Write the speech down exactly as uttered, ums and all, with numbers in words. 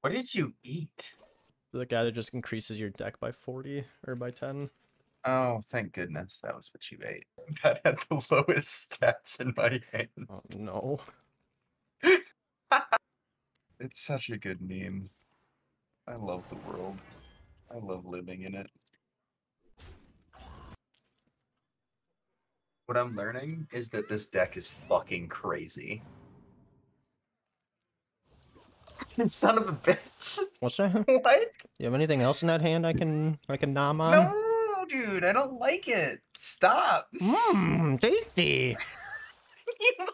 What did you eat? The guy that just increases your deck by forty or by ten. Oh, thank goodness that was what you ate. That had the lowest stats in my hand. Oh no. It's such a good meme. I love the world. I love living in it. What I'm learning is that this deck is fucking crazy. Son of a bitch. What's that? What? You have anything else in that hand I can I can nom on? No, dude, I don't like it. Stop. Mmm, tasty. You